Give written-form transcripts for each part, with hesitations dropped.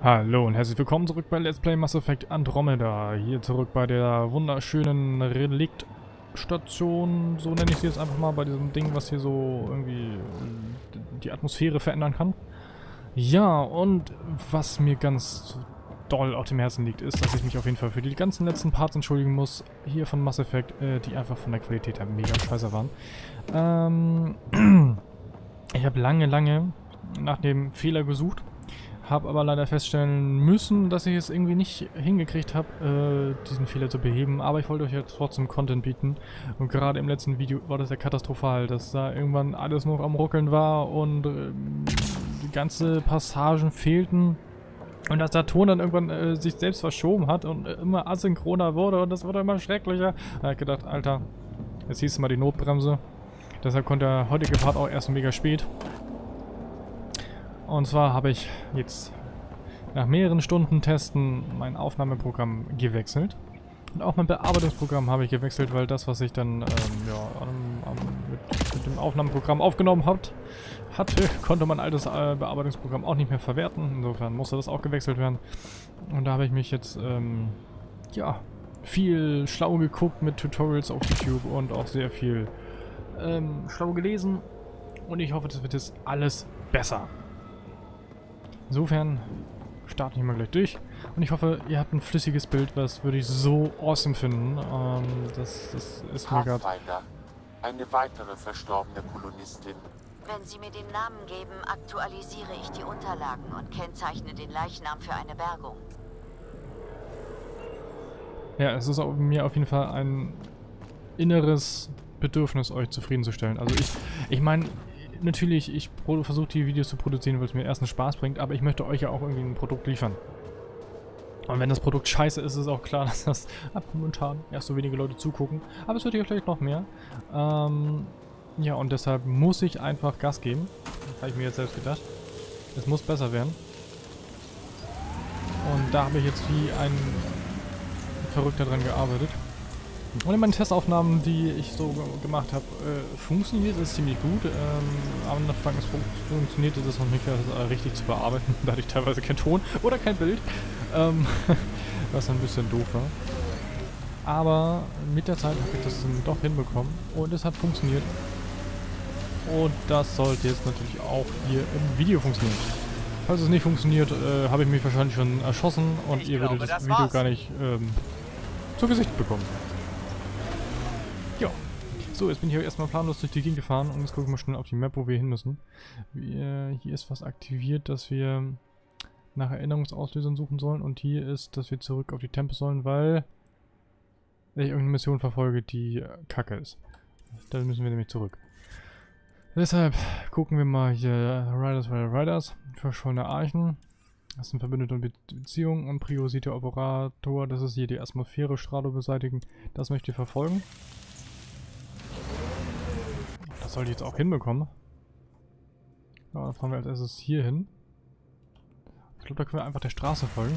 Hallo und herzlich willkommen zurück bei Let's Play Mass Effect Andromeda. Hier zurück bei der wunderschönen Reliktstation, so nenne ich sie jetzt einfach mal, bei diesem Ding, was hier so irgendwie die Atmosphäre verändern kann. Ja, und was mir ganz doll auf dem Herzen liegt, ist, dass ich mich auf jeden Fall für die ganzen letzten Parts entschuldigen muss, hier von Mass Effect, die einfach von der Qualität her mega scheiße waren. Ich habe lange nach dem Fehler gesucht. Habe aber leider feststellen müssen, dass ich es irgendwie nicht hingekriegt habe, diesen Fehler zu beheben. Aber ich wollte euch jetzt trotzdem Content bieten. Und gerade im letzten Video war das ja katastrophal, dass da irgendwann alles noch am Ruckeln war und die ganze Passagen fehlten. Und dass der Ton dann irgendwann sich selbst verschoben hat und immer asynchroner wurde und das wurde immer schrecklicher. Da habe ich gedacht, Alter, jetzt hieß es mal die Notbremse. Deshalb kommt der heutige Part auch erst mega spät. Und zwar habe ich jetzt nach mehreren Stunden Testen mein Aufnahmeprogramm gewechselt. Und auch mein Bearbeitungsprogramm habe ich gewechselt, weil das, was ich dann mit dem Aufnahmeprogramm aufgenommen hatte, konnte mein altes Bearbeitungsprogramm auch nicht mehr verwerten. Insofern musste das auch gewechselt werden. Und da habe ich mich jetzt ja, viel schlau geguckt mit Tutorials auf YouTube und auch sehr viel schlau gelesen. Und ich hoffe, das wird jetzt alles besser. Insofern starten wir mal gleich durch. Und ich hoffe, ihr habt ein flüssiges Bild, was würde ich so awesome finden. Das ist mir gerade... Eine weitere verstorbene Kolonistin. Wenn Sie mir den Namen geben, aktualisiere ich die Unterlagen und kennzeichne den Leichnam für eine Bergung. Ja, es ist mir auf jeden Fall ein inneres Bedürfnis, euch zufriedenzustellen. Also ich meine... Natürlich, ich versuche die Videos zu produzieren, weil es mir erstens Spaß bringt, aber ich möchte euch ja auch irgendwie ein Produkt liefern. Und wenn das Produkt scheiße ist, ist auch klar, dass das momentan erst so wenige Leute zugucken. Aber es wird ja vielleicht noch mehr. Ja, und deshalb muss ich einfach Gas geben. Das habe ich mir jetzt selbst gedacht. Es muss besser werden. Und da habe ich jetzt wie ein Verrückter dran gearbeitet. Und in meinen Testaufnahmen, die ich so gemacht habe, funktioniert es ziemlich gut. Am Anfang funktionierte das noch nicht richtig zu bearbeiten. Da hatte ich teilweise keinen Ton oder kein Bild. Was ein bisschen doof war. Aber mit der Zeit habe ich das dann doch hinbekommen. Und es hat funktioniert. Und das sollte jetzt natürlich auch hier im Video funktionieren. Falls es nicht funktioniert, habe ich mich wahrscheinlich schon erschossen. Und ihr würdet das Video gar nicht zu Gesicht bekommen. Ja. So, jetzt bin ich aber erstmal planlos durch die Gegend gefahren und jetzt gucken wir mal schnell auf die Map, wo wir hin müssen. Hier ist was aktiviert, dass wir nach Erinnerungsauslösern suchen sollen und hier ist, dass wir zurück auf die Tempel sollen, weil ich irgendeine Mission verfolge, die kacke ist. Da müssen wir nämlich zurück. Deshalb gucken wir mal hier Riders, verschollene Archen. Das sind Verbündete und Beziehungen und Priorisierte Operator. Das ist hier die Atmosphäre, Strahlung beseitigen. Das möchte ich verfolgen. Das sollte ich jetzt auch hinbekommen. Ja, dann fahren wir als erstes hier hin. Ich glaube, da können wir einfach der Straße folgen.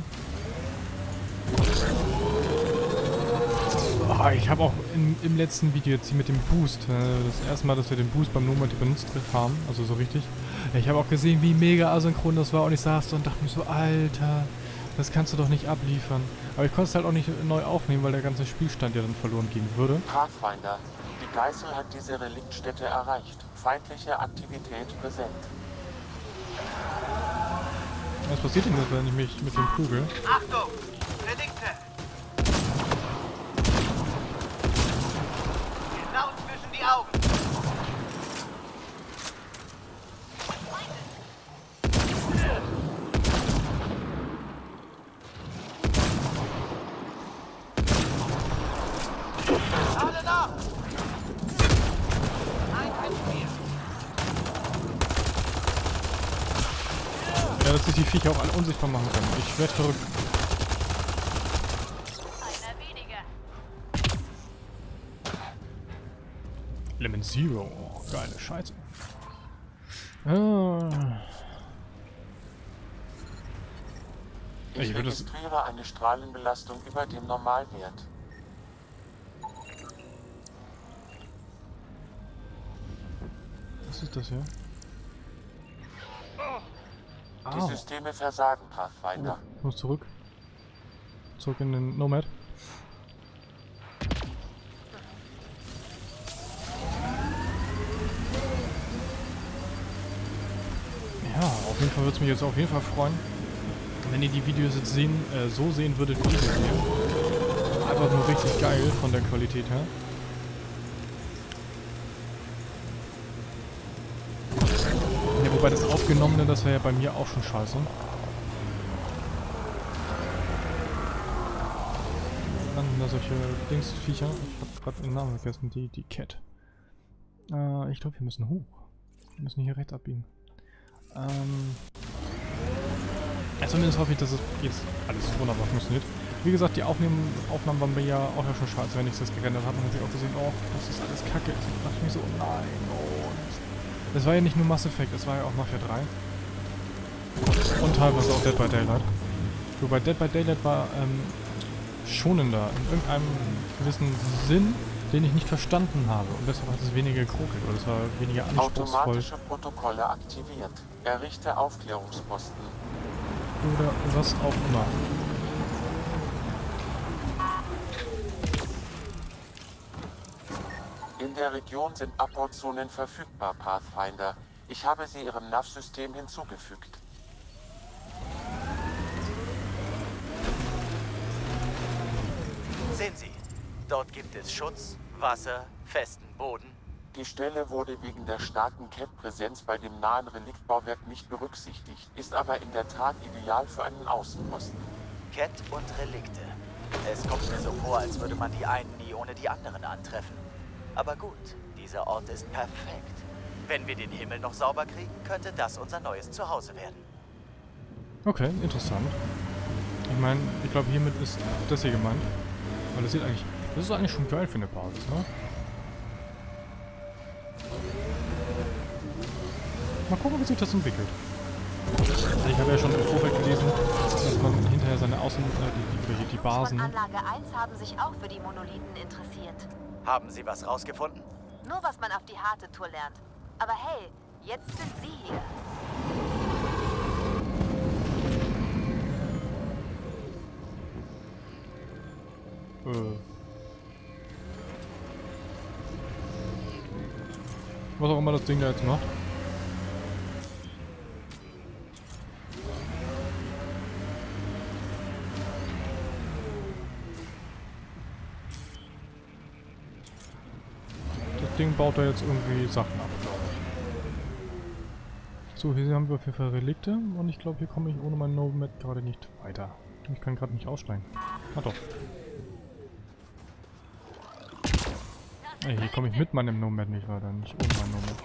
Oh, ich habe auch im letzten Video jetzt hier mit dem Boost, das erste Mal, dass wir den Boost beim Nomad benutzt haben, also so richtig. Ich habe auch gesehen, wie mega asynchron das war und ich saß so und dachte mir so, Alter, das kannst du doch nicht abliefern. Aber ich konnte es halt auch nicht neu aufnehmen, weil der ganze Spielstand ja dann verloren gehen würde. Pathfinder. Die Geißel hat diese Reliktstätte erreicht. Feindliche Aktivität präsent. Was passiert denn jetzt, wenn ich mich mit dem prügel? Achtung! Relikte! Genau zwischen die Augen! Alle nach! Ja, dass sich die Viecher auch alle unsichtbar machen können. Ich werde verrückt. Einer weniger. Element Zero. Oh, geile Scheiße. Ich registriere eine Strahlenbelastung über dem Normalwert. Was ist das hier? Die Systeme versagen, Pathfinder. Ich muss zurück. Zurück in den Nomad. Ja, auf jeden Fall würde es mich jetzt auf jeden Fall freuen, wenn ihr die Videos jetzt so sehen würdet, wie ich sie sehe. Einfach nur richtig geil von der Qualität her. Ja, wobei das Aufgenommene, das wäre ja bei mir auch schon scheiße. Landen da solche Dingsviecher? Ich habe gerade den Namen vergessen. Die Cat. Ich glaube, wir müssen hoch. Wir müssen hier rechts abbiegen. Ja, zumindest hoffe ich, dass es jetzt alles wunderbar funktioniert. Wie gesagt, die Aufnahmen waren bei ja auch schon scheiße, wenn ich das gerendert habe. Man hat sich auch gesehen, oh, das ist alles kacke. Ich dachte mir so, oh nein, oh. Das war ja nicht nur Mass Effect, das war ja auch Mafia 3. Und teilweise auch Dead by Daylight. Wobei Dead by Daylight war schonender, in irgendeinem gewissen Sinn, den ich nicht verstanden habe. Und deshalb hat es weniger geruckelt, oder es war weniger anspruchsvoll. Automatische Protokolle aktiviert. Errichte Aufklärungsposten. Oder was auch immer. In der Region sind Abbauzonen verfügbar, Pathfinder. Ich habe sie Ihrem NAV-System hinzugefügt. Sehen Sie, dort gibt es Schutz, Wasser, festen Boden. Die Stelle wurde wegen der starken Cat-Präsenz bei dem nahen Reliktbauwerk nicht berücksichtigt, ist aber in der Tat ideal für einen Außenposten. Cat und Relikte. Es kommt mir so vor, als würde man die einen nie ohne die anderen antreffen. Aber gut, dieser Ort ist perfekt. Wenn wir den Himmel noch sauber kriegen, könnte das unser neues Zuhause werden. Okay, interessant. Ich meine, ich glaube hiermit ist das hier gemeint. Weil das ist eigentlich schon geil für eine Basis, ne? Mal gucken, wie sich das entwickelt. Ich habe ja schon im Vorfeld gelesen, dass man hinterher seine die Basen... Von Anlage 1 haben sich auch für die Monolithen interessiert. Haben Sie was rausgefunden? Nur was man auf die harte Tour lernt. Aber hey, jetzt sind Sie hier. Was auch immer das Ding da jetzt macht. Das Ding baut da jetzt irgendwie Sachen ab, glaube ich. So, hier haben wir auf jeden Fall Relikte und ich glaube, hier komme ich ohne mein Nomad gerade nicht weiter. Ich kann gerade nicht aussteigen. Ah doch. Ey, hier komme ich mit meinem Nomad nicht weiter, nicht ohne meinen Nomad.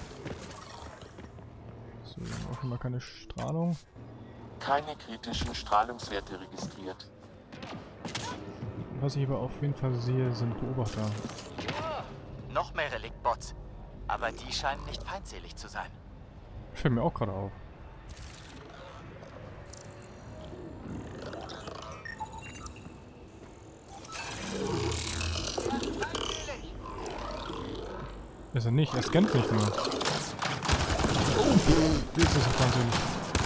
So, auch immer keine Strahlung. Keine kritischen Strahlungswerte registriert. Was ich aber auf jeden Fall sehe, sind Beobachter. Noch mehr Reliktbots. Aber die scheinen nicht feindselig zu sein. Fällt mir auch gerade auf. Ist er nicht, er scannt nicht nur. Oh, jetzt ist er wahnsinnig.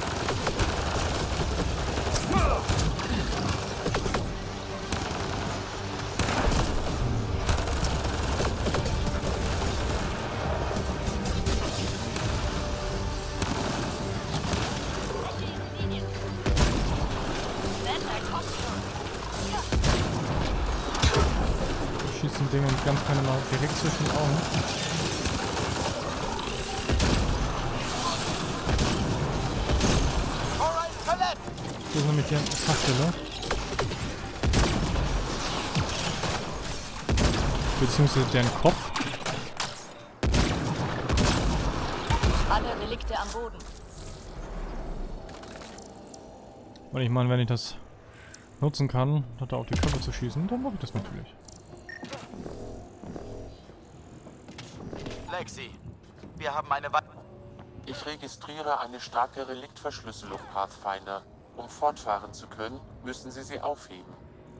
Schießt den Ding und ganz keine mal direkt zwischen den Augen. Das ist nämlich die Fachstelle. Beziehungsweise deren Kopf. Alle Relikte am Boden. Und ich meine, wenn ich das nutzen kann, da auf die Köpfe zu schießen, dann mache ich das natürlich. Lexi, wir haben eine Ich registriere eine starke Reliktverschlüsselung, Pathfinder. Um fortfahren zu können, müssen Sie sie aufheben.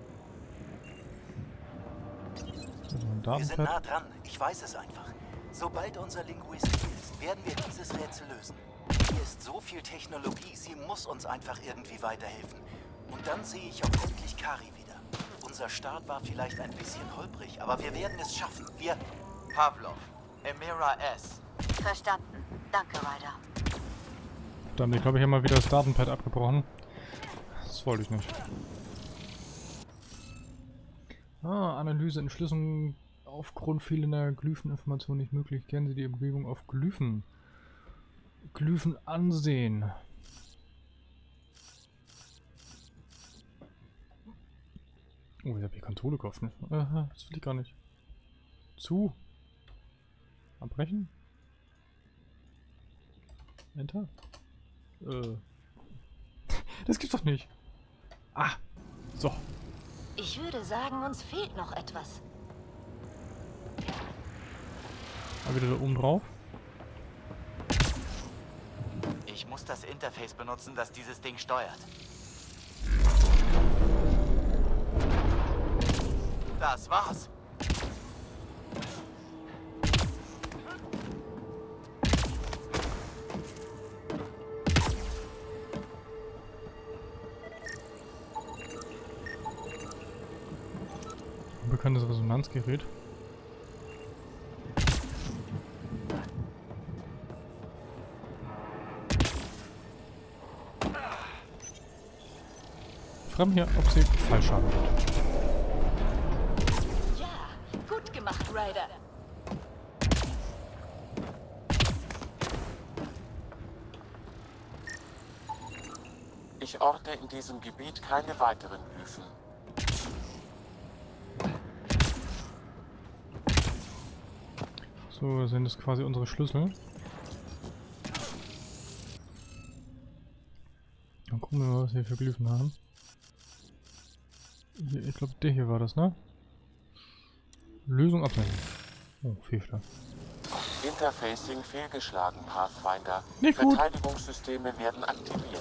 Wir sind nah dran. Ich weiß es einfach. Sobald unser Linguist ist, werden wir dieses Rätsel lösen. Hier ist so viel Technologie, sie muss uns einfach irgendwie weiterhelfen. Und dann sehe ich auch endlich Kari wieder. Unser Start war vielleicht ein bisschen holprig, aber wir werden es schaffen. Wir... Pavlov, Emira S. Verstanden. Danke, Ryder. Verdammt, ich glaube, ich habe mal wieder das Datenpad abgebrochen. Das wollte ich nicht. Analyse, Entschlüsselung aufgrund fehlender Glypheninformation nicht möglich. Kennen Sie die Umgebung auf Glyphen ansehen. Oh, ich habe hier Konsole geöffnet. Aha, das will ich gar nicht. Zu. Abbrechen. Enter. Das gibt's doch nicht. Ah. So. Ich würde sagen, uns fehlt noch etwas. Mal wieder da oben drauf. Ich muss das Interface benutzen, das dieses Ding steuert. Das war's. Ein bekanntes Resonanzgerät. Ich frage mich, ob sie falsch haben wird. Ja, gut gemacht, Ryder. Ich orte in diesem Gebiet keine weiteren Glyphen. So, sind das quasi unsere Schlüssel. Dann gucken wir mal, was wir für Glyphen haben. Hier, ich glaube, der hier war das, ne? Lösung absenden. Oh, Fehlschlag. Interfacing fehlgeschlagen, Pathfinder. Nicht gut. Verteidigungssysteme werden aktiviert.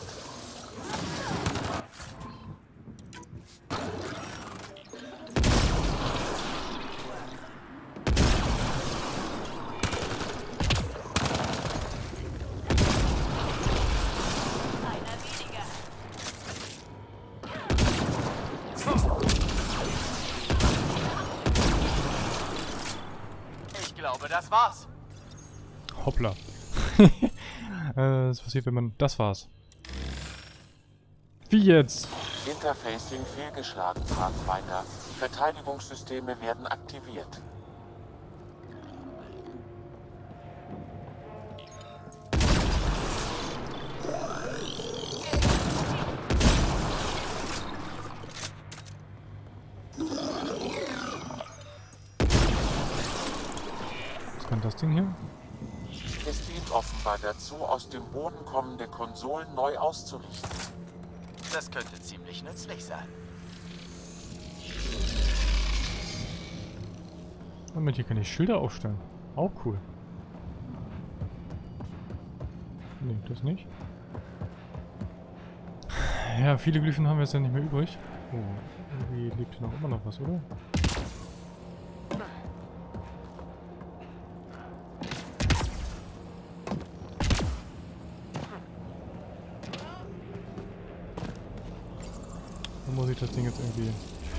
Einer weniger. Ich glaube, das war's. Hoppla. Was passiert, wenn man... Das war's. Wie jetzt? Interfacing fehlgeschlagen, Pathfinder. Verteidigungssysteme werden aktiviert. Was kann das Ding hier? Es dient offenbar dazu, aus dem Boden kommende Konsolen neu auszurichten. Das könnte ziemlich nützlich sein. Moment, hier kann ich Schilder aufstellen. Auch cool. Nee, das nicht. Ja, viele Glyphen haben wir jetzt ja nicht mehr übrig. Oh, irgendwie liegt hier noch immer noch was, oder? Dann muss ich das Ding jetzt irgendwie...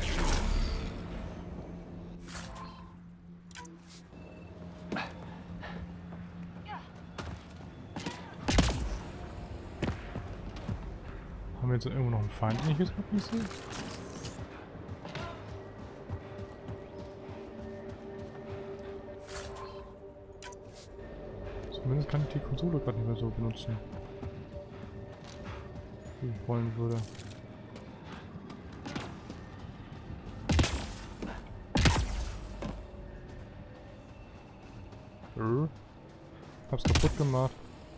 Haben wir jetzt irgendwo noch einen Feind, den ich jetzt gerade nicht sehe? Zumindest kann ich die Konsole gerade nicht mehr so benutzen, wie ich wollen würde. Hab's kaputt gemacht.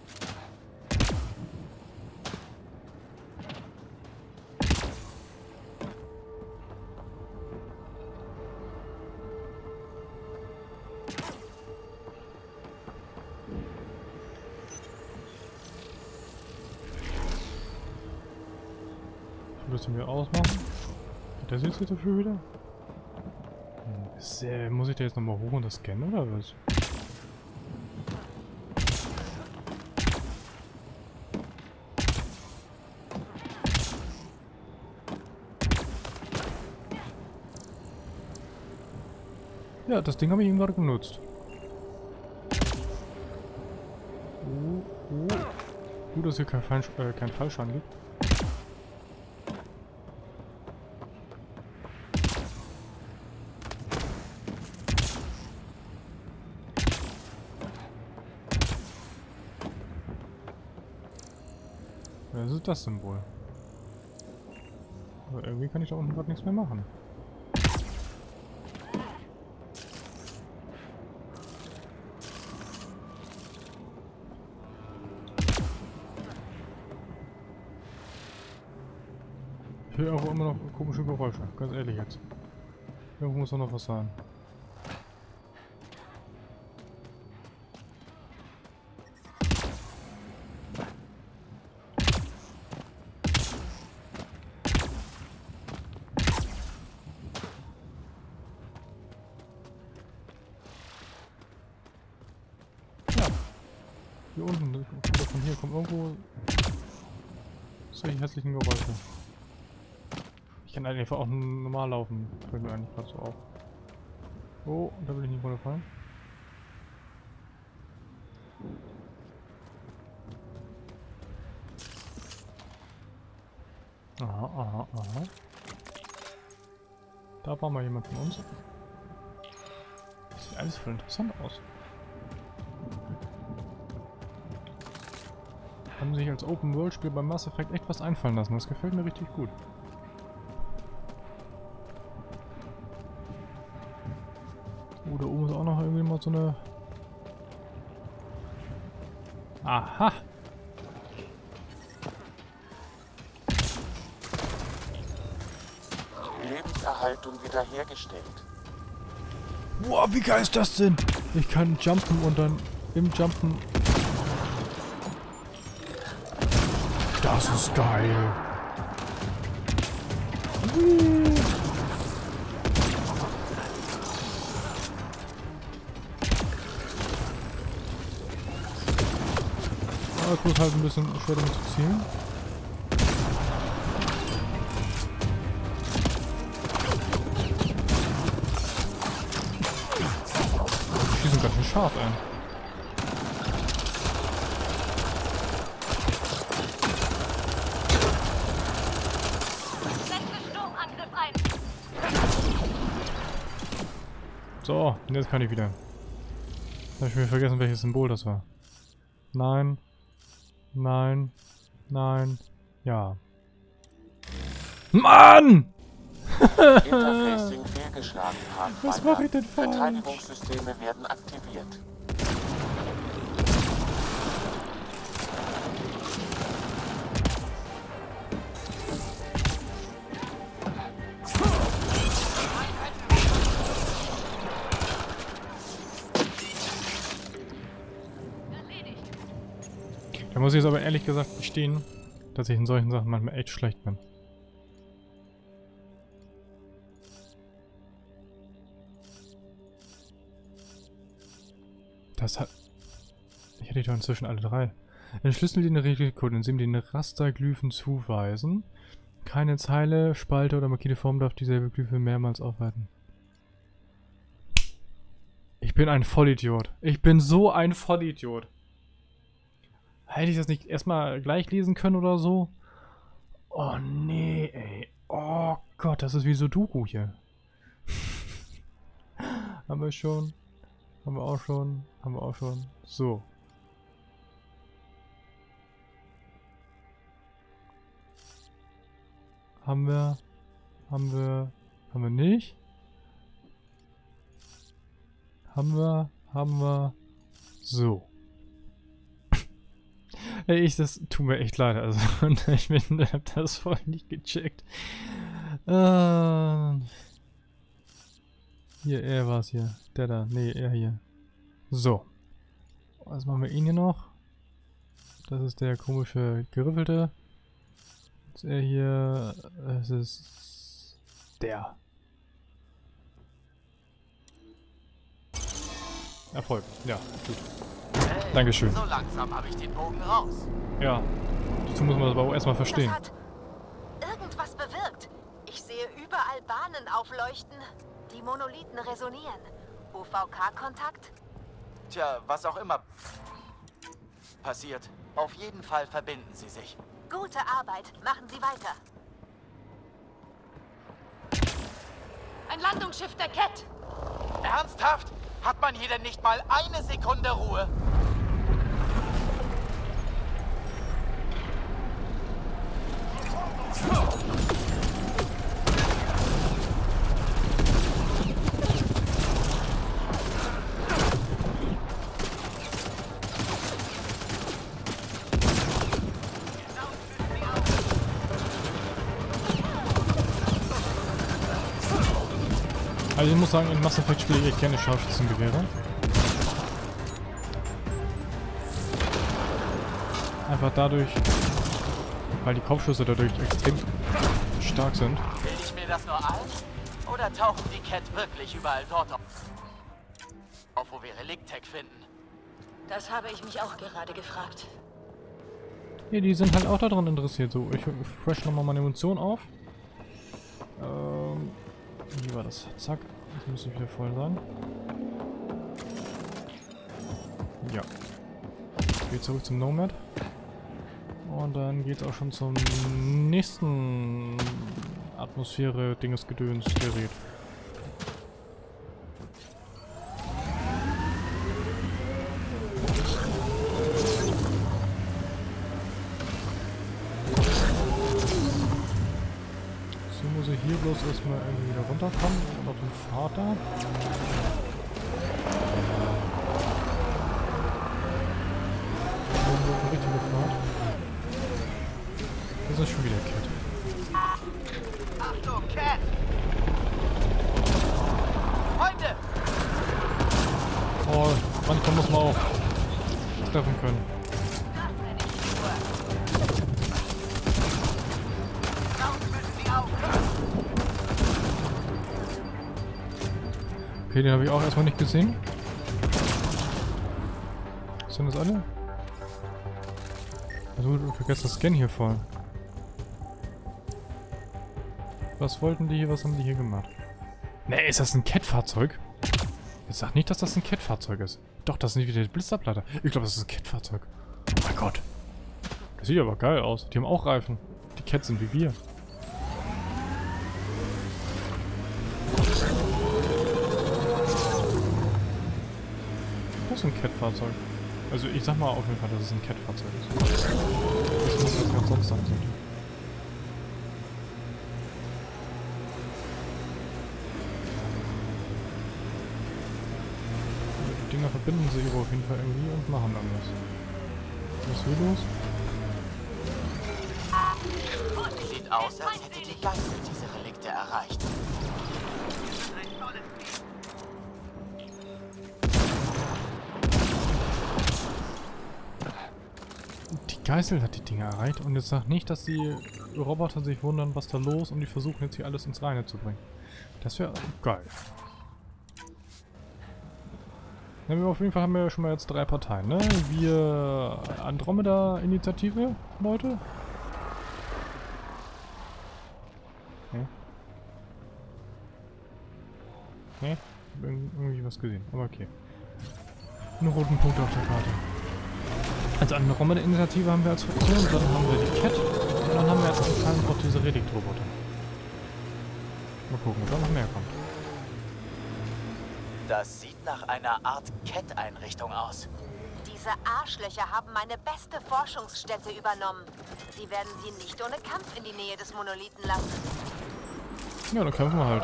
Müssen wir ausmachen. Geht das jetzt dafür wieder? Muss ich da jetzt nochmal hoch und das scannen oder was? Ja, das Ding habe ich eben gerade genutzt. Gut, dass hier kein Fallschaden gibt. Was ist das Symbol? Aber irgendwie kann ich da unten gerade nichts mehr machen. Ich höre auch immer noch komische Geräusche, ganz ehrlich jetzt. Irgendwo muss doch noch was sein. Hier unten, von hier kommt irgendwo solche hässlichen Geräusche. Ich kann einfach auch normal laufen, fällt mir eigentlich gerade so auf. Oh, da will ich nicht runterfallen. Aha. Da war mal jemand von uns. Das sieht alles voll interessant aus. Haben sich als Open-World-Spiel beim Mass Effect echt was einfallen lassen. Das gefällt mir richtig gut. Oh, da oben ist auch noch irgendwie mal so eine... Aha! Lebenserhaltung wiederhergestellt. Wow, wie geil ist das denn? Ich kann jumpen und dann im Jumpen... Das ist geil. Aber ich muss halt ein bisschen schwer damit zu zielen. Die sind ganz schön scharf, ey. So, und jetzt kann ich wieder. Habe ich mir vergessen, welches Symbol das war. Nein. Nein. Nein. Ja. Mann! Interfacing fehlgeschlagen. Was mache ich denn falsch? Verteidigungssysteme werden aktiviert. Da muss ich jetzt aber ehrlich gesagt gestehen, dass ich in solchen Sachen manchmal echt schlecht bin. Das hat... Ich hätte doch inzwischen alle drei. Entschlüssel den Regelcode, indem den Rasterglyphen zuweisen. Keine Zeile, Spalte oder markierte Form darf dieselbe Glyphe mehrmals aufhalten. Ich bin ein Vollidiot. Ich bin so ein Vollidiot. Hätte ich das nicht erstmal gleich lesen können oder so? Oh nee, ey. Oh Gott, das ist wie Sudoku hier. Haben wir schon. Haben wir auch schon. Haben wir auch schon. So. Haben wir nicht. Haben wir. So. Ey, das tut mir echt leid, also ich hab das voll nicht gecheckt. Hier, er war's hier. Der da, nee, er hier. So. Was machen wir ihn hier noch? Das ist der komische Geriffelte. Ist er hier, es ist der. Erfolg, ja, gut. Dankeschön. So langsam habe ich den Bogen raus. Ja, dazu muss man das aber auch erstmal verstehen. Das hat irgendwas bewirkt. Ich sehe überall Bahnen aufleuchten. Die Monolithen resonieren. UVK-Kontakt? Tja, was auch immer passiert. Auf jeden Fall verbinden sie sich. Gute Arbeit. Machen Sie weiter. Ein Landungsschiff der Cat. Ernsthaft? Hat man hier denn nicht mal eine Sekunde Ruhe? Also ich muss sagen, in Mass Effect spiele ich echt gerne Scharfschützengewehre. Einfach dadurch, weil die Kopfschüsse dadurch extrem stark sind. Will ich mir das nur ein? Oder tauchen die Cat wirklich überall dort auf, wo wir Relikt-Tech finden? Das habe ich mich auch gerade gefragt. Ja, die sind halt auch daran interessiert. So, ich fresh nochmal meine Munition auf. Wie war das? Zack. Jetzt muss ich wieder voll sein. Ja. Geht zurück zum Nomad. Und dann geht's auch schon zum nächsten Atmosphäre-Dinges-Gedöns-Gerät. So muss ich hier bloß erstmal irgendwie wieder runterkommen und auf den Vater. Eine richtige Fahrt. Das ist schon wieder Cat. Achtung, Cat! Freunde! Oh, manchmal muss man auch treffen können. Okay, den habe ich auch erstmal nicht gesehen. Sind das alle? Also du vergesst das Scan hier voll. Was wollten die hier? Was haben die hier gemacht? Ne, ist das ein Cat-Fahrzeug? Jetzt sag nicht, dass das ein Cat-Fahrzeug ist. Doch, das sind wieder die Blitzableiter. Ich glaube, das ist ein Cat-Fahrzeug. Oh mein Gott. Das sieht aber geil aus. Die haben auch Reifen. Die Cats sind wie wir. Das ist ein Cat-Fahrzeug. Also ich sag mal auf jeden Fall, dass es ein Cat-Fahrzeug ist. Das muss das ganz sonst sein sollte. Die Dinger verbinden sich aber auf jeden Fall irgendwie und machen irgendwas. Was ist hier los? Sieht aus, als hätte die Geißel diese Relikte erreicht. Die Geißel hat die Dinger erreicht und jetzt sagt nicht, dass die Roboter sich wundern, was da los und die versuchen jetzt hier alles ins Reine zu bringen. Das wäre geil. Ja, auf jeden Fall haben wir schon mal jetzt 3 Parteien, ne? Wir Andromeda-Initiative, Leute. Ne? Ne? Irgendwie was gesehen, aber okay. Einen roten Punkt auf der Karte. Also Andromeda-Initiative haben wir als Fraktion, dann haben wir die Cat und dann haben wir jetzt anscheinend auch diese Relikt-Roboter. Mal gucken, ob da noch mehr kommt. Das sieht nach einer Art Cat-Einrichtung aus. Diese Arschlöcher haben meine beste Forschungsstätte übernommen. Sie werden sie nicht ohne Kampf in die Nähe des Monolithen lassen. Ja, dann kämpfen wir halt.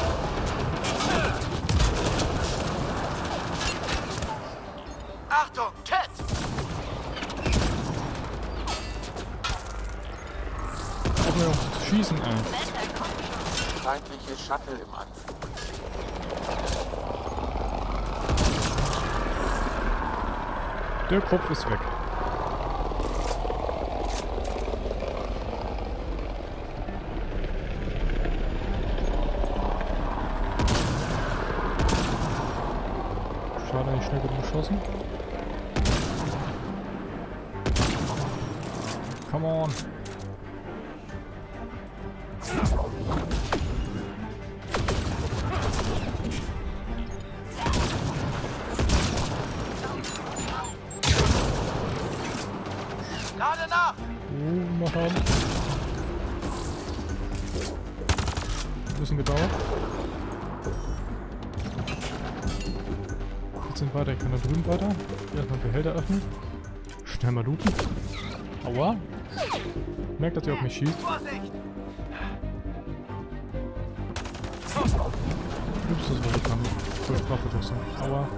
Achtung, Cat! Auch mir auf zu schießen, ey. Feindliche Shuttle im Anflug. Der Kopf ist weg. Schade, nicht schnell genug geschossen. Come on. Schaden. Ein bisschen gedauert. Jetzt sind weiter, ich kann da drüben weiter. Erstmal Behälter öffnen. Schnell mal looten. Aua. Merkt, dass er auf mich schießt. Ups, das war so krank. Voll Strafverfassung. Aua.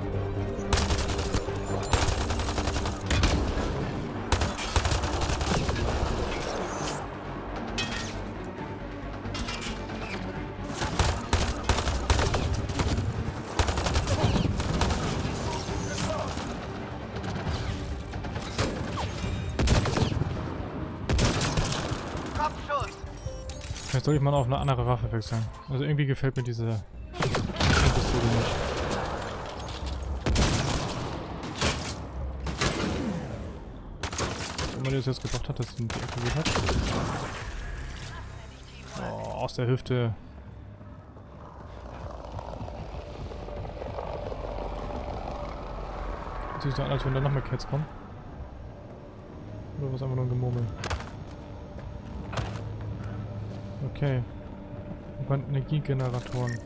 Vielleicht soll ich mal auf eine andere Waffe wechseln. Also irgendwie gefällt mir diese Pistole nicht. Wenn man das jetzt gebracht hat, dass sie nicht aktiviert hat. Oh, aus der Hüfte. Sieht so an, als wenn da noch mehr Cats kommen. Oder was einfach nur ein Gemurmel. Okay. Energiegeneratoren.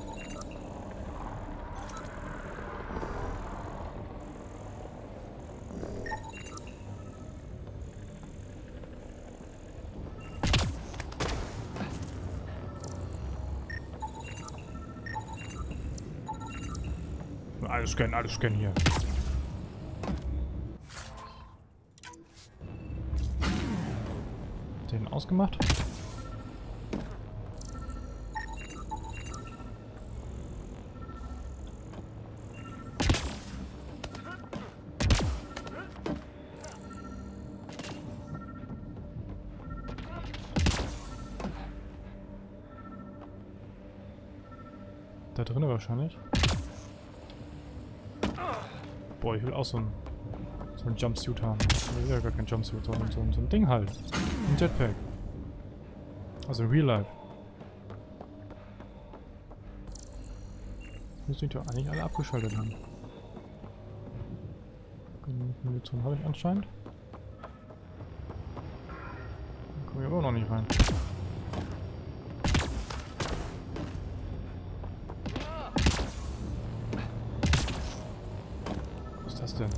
Alles scannen hier. Den ausgemacht. Da drinnen wahrscheinlich. Boah, ich will auch so ein Jumpsuit haben. Ich will ja gar kein Jumpsuit, sondern so ein Ding halt. Ein Jetpack. Also Real Life. Müsste ich doch eigentlich alle abgeschaltet haben. Genug Munition habe ich anscheinend. Dann komme ich aber noch nicht rein. Was ist das denn?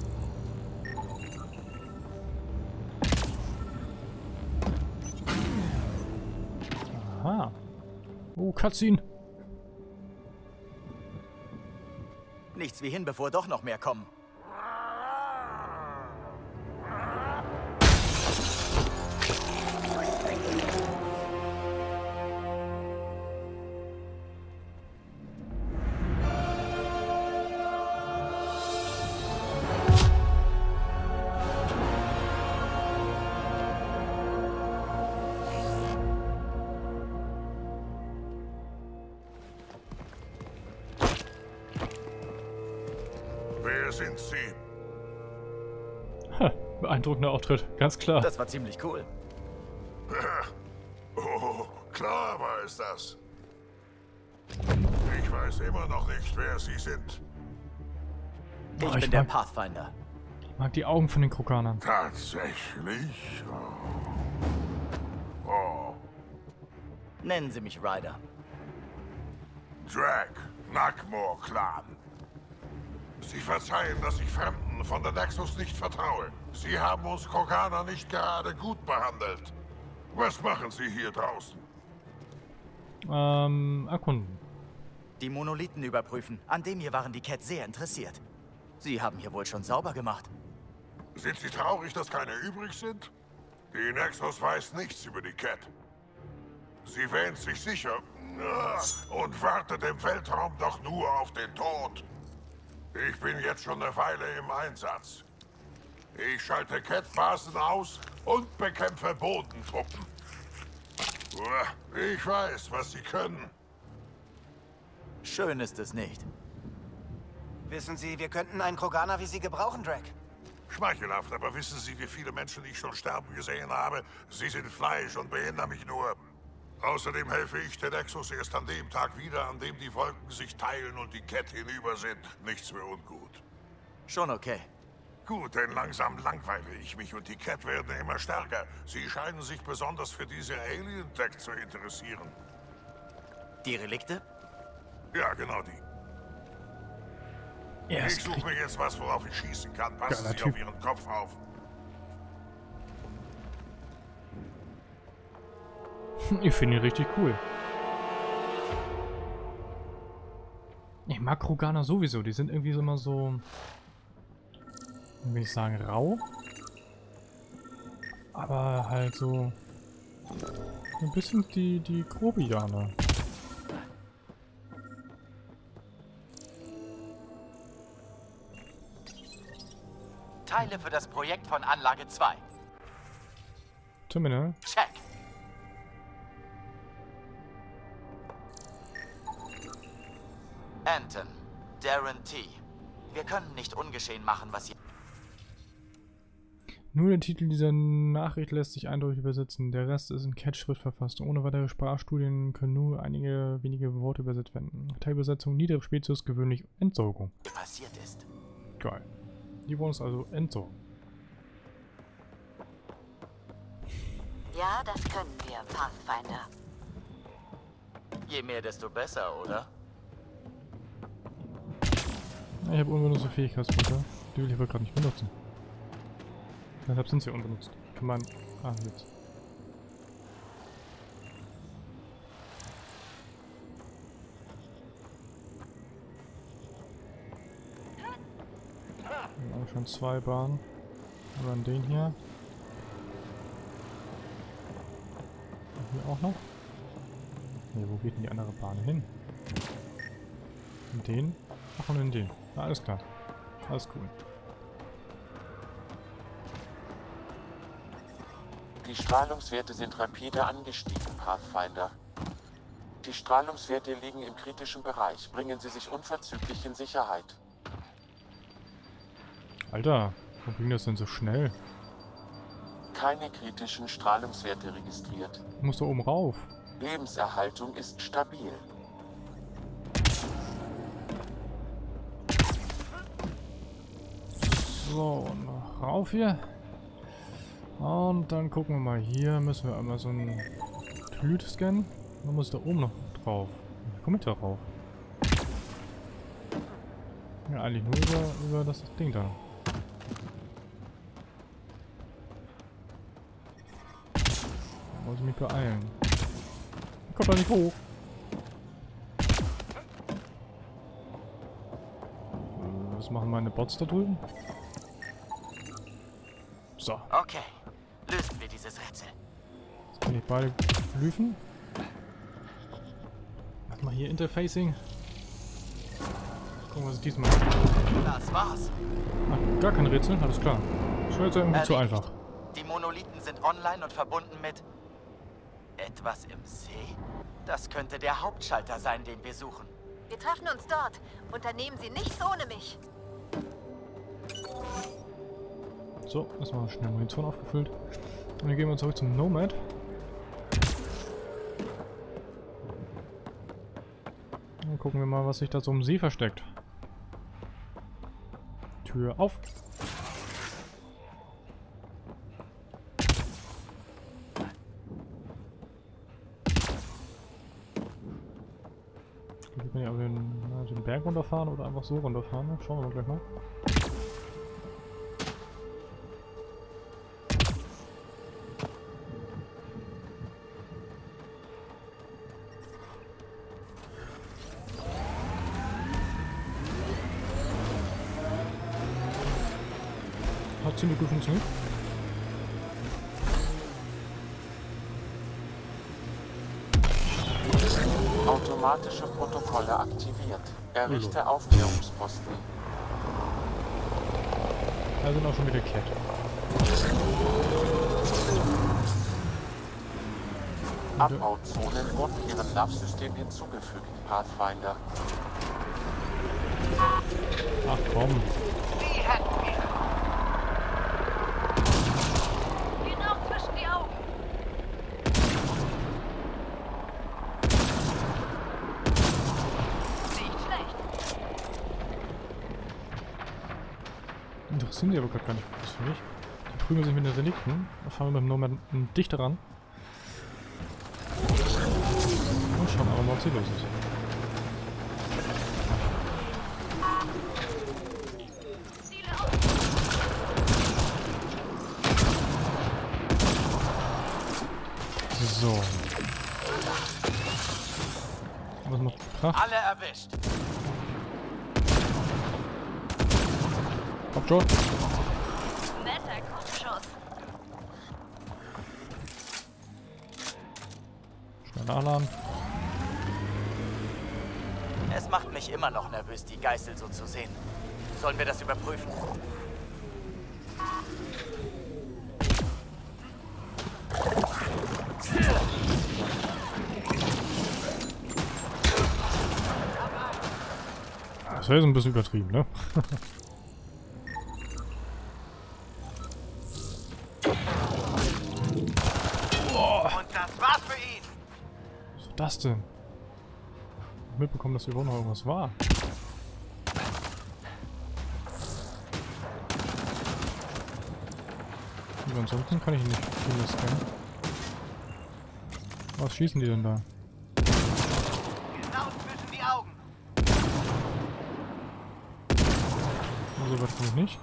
Aha. Oh, Cutscene. Nichts wie hin, bevor doch noch mehr kommen. Wer sind Sie? Ha, beeindruckender Auftritt, ganz klar. Das war ziemlich cool. Oh, klar war es das. Ich weiß immer noch nicht, wer Sie sind. Ich bin der Pathfinder. Ich mag die Augen von den Kroganern. Tatsächlich? Oh. Nennen Sie mich Ryder. Drag, Nackmore Clan. Sie verzeihen, dass ich Fremden von der Nexus nicht vertraue. Sie haben uns Kroganer nicht gerade gut behandelt. Was machen Sie hier draußen? Erkunden. Die Monolithen überprüfen. An dem hier waren die Cats sehr interessiert. Sie haben hier wohl schon sauber gemacht. Sind Sie traurig, dass keine übrig sind? Die Nexus weiß nichts über die Cat. Sie wähnt sich sicher und wartet im Weltraum doch nur auf den Tod. Ich bin jetzt schon eine Weile im Einsatz. Ich schalte Cat-Basen aus und bekämpfe Bodentruppen. Ich weiß, was sie können. Schön ist es nicht. Wissen Sie, wir könnten einen Kroganer wie Sie gebrauchen, Drag. Schmeichelhaft, aber wissen Sie, wie viele Menschen ich schon sterben gesehen habe? Sie sind Fleisch und behindern mich nur. Außerdem helfe ich der Nexus erst an dem Tag wieder, an dem die Wolken sich teilen und die Cat hinüber sind. Nichts mehr ungut. Schon okay. Gut, denn langsam langweile ich mich und die Cat werden immer stärker. Sie scheinen sich besonders für diese Alien-Tech zu interessieren. Die Relikte? Ja, genau die. Ich suche mir jetzt was, worauf ich schießen kann. Passen Sie auf Ihren Kopf auf. Ich finde ihn richtig cool. Ich mag Kroganer sowieso. Die sind irgendwie so immer so... Wie will ich sagen, rau. Aber halt so... Ein bisschen die Grobianer. Teile für das Projekt von Anlage 2. Terminal. Check. Anton, Darren T. Wir können nicht ungeschehen machen, was ihr... Nur der Titel dieser Nachricht lässt sich eindeutig übersetzen. Der Rest ist in Cat-Schrift verfasst. Ohne weitere Sprachstudien können nur einige wenige Worte übersetzt werden. Teilübersetzung, niedere Spezies, gewöhnlich Entsorgung. passiert ist. Geil. Die wollen es also entsorgen. Ja, das können wir, Pathfinder. Je mehr, desto besser, oder? Ich habe unbenutzte Fähigkeitspunkte. Die will ich aber gerade nicht benutzen. Deshalb sind sie unbenutzt. Kann man... Ah, jetzt. Wir haben schon 2 Bahnen. Und dann den hier. Und hier auch noch. Ne, wo geht denn die andere Bahn hin? In den? Ach, und in den. Na, alles klar. Alles cool. Die Strahlungswerte sind rapide angestiegen, Pathfinder. Die Strahlungswerte liegen im kritischen Bereich. Bringen Sie sich unverzüglich in Sicherheit. Alter, warum ging das denn so schnell? Keine kritischen Strahlungswerte registriert. Ich muss da oben rauf. Lebenserhaltung ist stabil. So, noch rauf hier. Und dann gucken wir mal hier. Müssen wir einmal so einen Tüt scannen. Dann muss da oben noch drauf. Ich komme mit da rauf. Ja, eigentlich nur über das Ding da. Da muss ich mich beeilen. Ich komm da nicht hoch. Was machen meine Bots da drüben? So. Okay, lösen wir dieses Rätsel. Jetzt kann ich beide Glyphen. Mal hier Interfacing. Gucken, was ist diesmal. Das war's. Ach, gar kein Rätsel, alles klar. Das war jetzt irgendwie zu einfach. Die Monolithen sind online und verbunden mit... etwas im See? Das könnte der Hauptschalter sein, den wir suchen. Wir treffen uns dort. Unternehmen Sie nichts ohne mich. So, erstmal schnell Munition aufgefüllt. Und dann gehen wir zurück zum Nomad. Dann gucken wir mal, was sich da so im See versteckt. Tür auf. Hier kann ich aber den Berg runterfahren oder einfach so runterfahren. Schauen wir mal gleich mal. Hat ziemlich gut funktioniert. Automatische Protokolle aktiviert. Errichte Aufklärungsposten. Da sind auch schon wieder Cat. Abbauzonen wurden Ihrem Nav-System hinzugefügt, Pathfinder. Ach komm. Genau zwischen die Augen. Nicht schlecht. sind die aber gerade gar nicht gut für mich. Die prügeln sich mit den Relikten. Da fahren wir mit dem Nomad dicht ran. Und schauen aber mal, was hier los ist. So. Was macht Krach? Alle erwischt. Hopp schon. Netter Kopfschuss. Schnell nachladen. Es macht mich immer noch nervös, die Geißel so zu sehen. Sollen wir das überprüfen? Das wäre jetzt ein bisschen übertrieben, ne? Und das war's für ihn! Was ist das denn? Ich hab mitbekommen, dass hier überhaupt noch irgendwas war. Und ansonsten kann ich nicht vieles scannen. Was schießen die denn da? Genau zwischen die Augen! So weit komme ich nicht.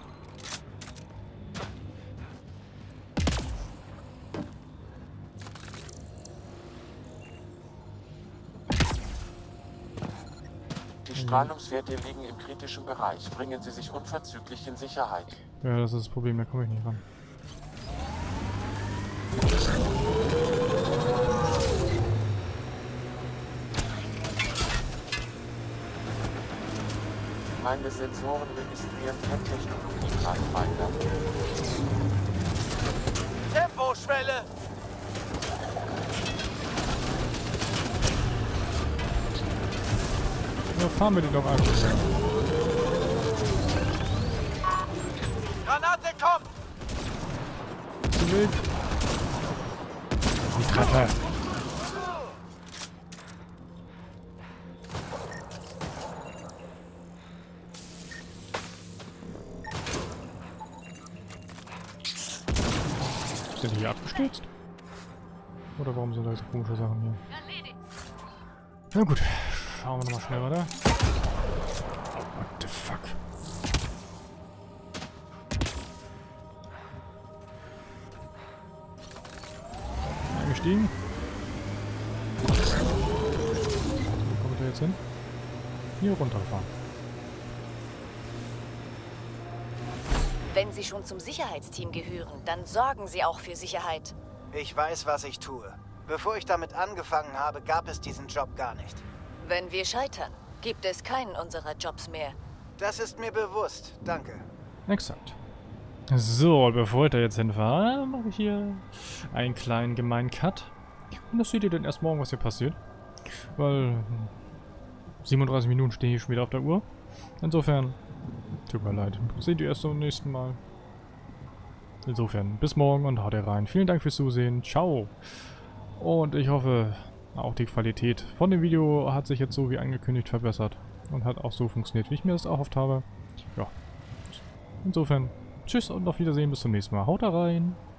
Die Strahlungswerte liegen im kritischen Bereich. Bringen Sie sich unverzüglich in Sicherheit. Ja, das ist das Problem, da komme ich nicht ran. Meine Sensoren registrieren Technologie, Pathfinder. Temposchwelle! Ja, fahren wir die doch einfach. Granate kommt! Zu wild. Die Treffer. Sind die hier abgestürzt? Oder warum sind da so komische Sachen hier? Erledigt. Na gut, schauen wir nochmal schnell weiter. What the fuck? Eingestiegen. Wo kommt der jetzt hin? Hier runterfahren. Wenn Sie schon zum Sicherheitsteam gehören, dann sorgen Sie auch für Sicherheit. Ich weiß, was ich tue. Bevor ich damit angefangen habe, gab es diesen Job gar nicht. Wenn wir scheitern, gibt es keinen unserer Jobs mehr. Das ist mir bewusst. Danke. Exakt. So, bevor ich da jetzt hinfahre, mache ich hier einen kleinen gemeinen Cut. Und das seht ihr dann erst morgen, was hier passiert. Weil 37 Minuten stehen hier schon wieder auf der Uhr. Insofern, tut mir leid. Seht ihr erst beim nächsten Mal. Insofern, bis morgen und haut rein. Vielen Dank fürs Zusehen. Ciao. Und ich hoffe, auch die Qualität von dem Video hat sich jetzt so wie angekündigt verbessert. Und hat auch so funktioniert, wie ich mir das erhofft habe. Ja. Insofern, tschüss und auf Wiedersehen. Bis zum nächsten Mal. Haut rein.